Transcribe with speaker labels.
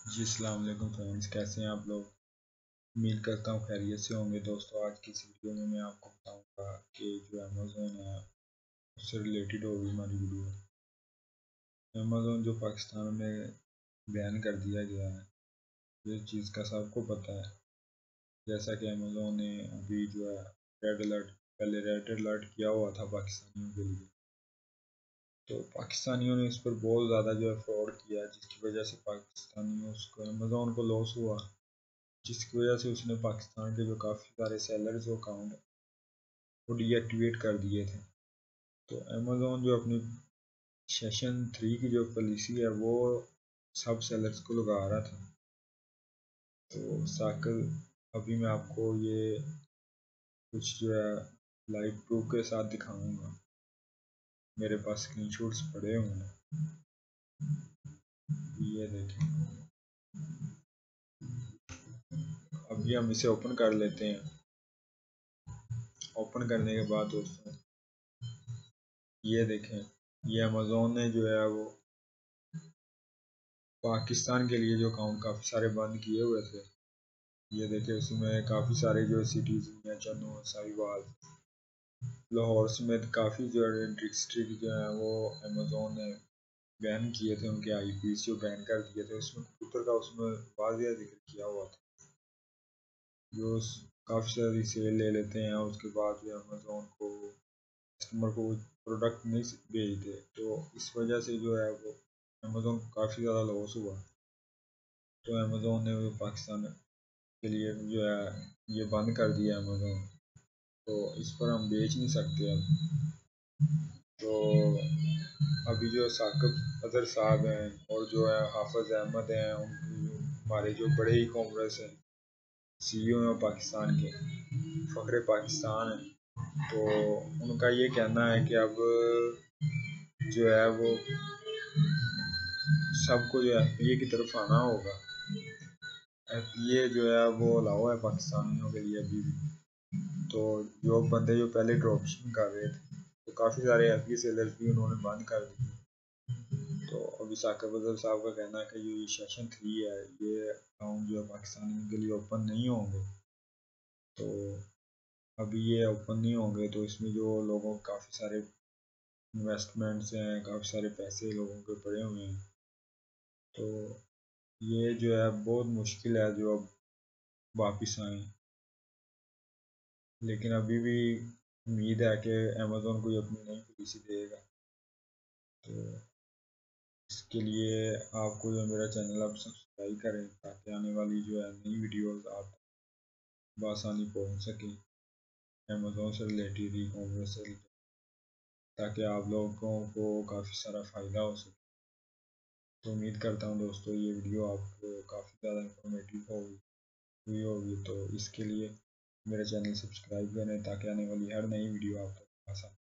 Speaker 1: जी अस्सलाम वालेकुम फ्रेंड्स, कैसे हैं आप लोग। उम्मीद करता हूँ खैरियत से होंगे। दोस्तों, आज की इस वीडियो में मैं आपको बताऊंगा कि जो अमेज़ोन है उससे रिलेटेड होगी हमारी वीडियो। अमेज़ोन जो पाकिस्तान में बैन कर दिया गया है, ये चीज़ का सबको पता है। जैसा कि अमेज़ोन ने अभी जो है रेड अलर्ट, पहले रेड अलर्ट किया हुआ था पाकिस्तानियों के लिए, तो पाकिस्तानियों ने इस पर बहुत ज़्यादा जो है फ्रॉड किया, जिसकी वजह से पाकिस्तानियों को अमेज़ोन को लॉस हुआ, जिसकी वजह से उसने पाकिस्तान के जो काफ़ी सारे सेलर्स अकाउंट वो डीएक्टिवेट कर दिए थे। तो अमेज़ोन जो अपनी सेशन 3 की जो पॉलिसी है वो सब सेलर्स को लगा रहा था। तो साकल अभी मैं आपको ये कुछ जो है लाइव प्रूफ के साथ दिखाऊंगा। मेरे पास स्क्रीनशॉट्स पड़े हुए हैं, ये देखें। अभी हम इसे ओपन कर लेते हैं। ओपन करने के बाद दोस्तों ये देखें, ये अमेज़ोन ने जो है वो पाकिस्तान के लिए जो अकाउंट काफ़ी सारे बंद किए हुए थे, ये देखिए उसमें काफ़ी सारे जो सिटीज़ हैं, जम्मू, साहिवाल, लाहौर समेत काफ़ी जो डिस्ट्रिक्ट जो है वो अमेज़ोन ने बैन किए थे। उनके आईपीस जो बैन कर दिए थे, उसमें कबूतर का उसमें वाज़िया जिक्र किया हुआ था। जो काफ़ी सारी सेल ले लेते हैं, उसके बाद जो अमेज़ोन को कस्टमर को प्रोडक्ट नहीं भेजते, तो इस वजह से जो है वो अमेज़ोन को काफ़ी ज़्यादा लॉस हुआ। तो अमेज़ोन ने वो पाकिस्तान के लिए जो है ये बंद कर दिया अमेज़ोन, तो इस पर हम बेच नहीं सकते अब। तो अभी जो साकिब अजहर साहब हैं और जो है हाफिज़ अहमद हैं, उनकी जो हमारे जो बड़े ई कॉमर्स हैं, सीईओ हैं पाकिस्तान के, फ़ख्र पाकिस्तान हैं, तो उनका ये कहना है कि अब जो है वो सबको जो एफपीए की तरफ आना होगा। एफपीए जो है वो अलाउ है पाकिस्तानियों के लिए अभी भी। तो जो बंदे जो पहले ड्रॉपशिपिंग कर रहे थे, तो काफ़ी सारे एफपीए सेलर्स भी उन्होंने बंद कर दिए। तो अभी साकिब अजहर साहब का कहना है कि ये सेशन 3 है, ये अकाउंट जो है पाकिस्तानियों के लिए ओपन नहीं होंगे। तो अभी ये ओपन नहीं होंगे तो इसमें जो लोगों काफ़ी सारे इन्वेस्टमेंट्स हैं, काफ़ी सारे पैसे लोगों के पड़े हुए हैं, तो ये जो है बहुत मुश्किल है जो अब वापस आए। लेकिन अभी भी उम्मीद है कि अमेज़ोन कोई अपनी नई पॉलिसी देगा। तो इसके लिए आपको जो मेरा चैनल आप सब्सक्राइब करें, ताकि आने वाली जो है नई वीडियोस आप बआसानी पहुंच सकें अमेज़ोन से रिलेटेड, ई कॉमर्स से रिलेटेड, ताकि आप लोगों को काफ़ी सारा फ़ायदा हो सके। तो उम्मीद करता हूँ दोस्तों ये वीडियो आपको काफ़ी ज़्यादा इंफॉर्मेटिव हुई होगी। तो इसके लिए मेरा चैनल सब्सक्राइब करें, ताकि आने वाली हर नई वीडियो आप तक आसान